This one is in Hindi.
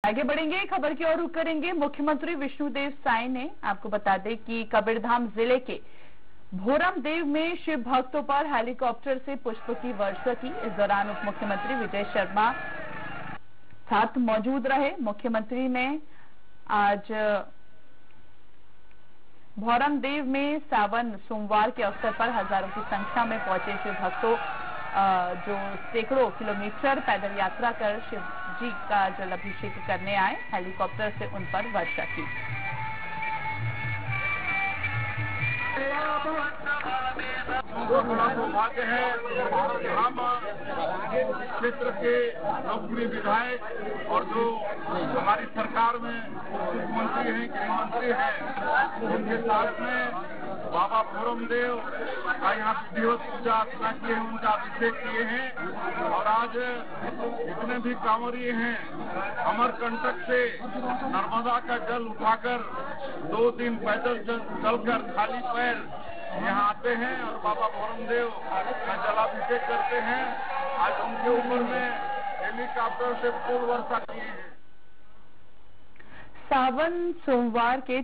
आगे बढ़ेंगे, खबर की ओर रुख करेंगे। मुख्यमंत्री विष्णुदेव साय ने आपको बता दें कि कबीरधाम जिले के भोरमदेव में शिव भक्तों पर हेलीकॉप्टर से पुष्प की वर्षा की। इस दौरान उप मुख्यमंत्री विजय शर्मा साथ मौजूद रहे। मुख्यमंत्री ने आज भोरमदेव में सावन सोमवार के अवसर पर हजारों की संख्या में पहुंचे शिव भक्तों जो सैकड़ों किलोमीटर पैदल यात्रा कर शिव जी का जल अभिषेक करने आए, हेलीकॉप्टर से उन पर वर्षा की। बड़ा सौभाग्य है हम क्षेत्र के लोकप्रिय विधायक और जो हमारी सरकार में मुख्यमंत्री हैं, गृह मंत्री हैं, उनके साथ में बाबा भोरमदेव का यहाँ विधिवत पूजा अर्चना किए हैं, उनका अभिषेक किए हैं। और आज जितने भी कांवरिये हैं अमरकंटक से नर्मदा का जल उठाकर 2 दिन पैदल चलकर खाली पैर यहाँ आते हैं और बाबा भोरमदेव का जलाभिषेक करते हैं। आज उनके ऊपर में हेलीकॉप्टर से फूल वर्षा किए हैं। सावन सोमवार के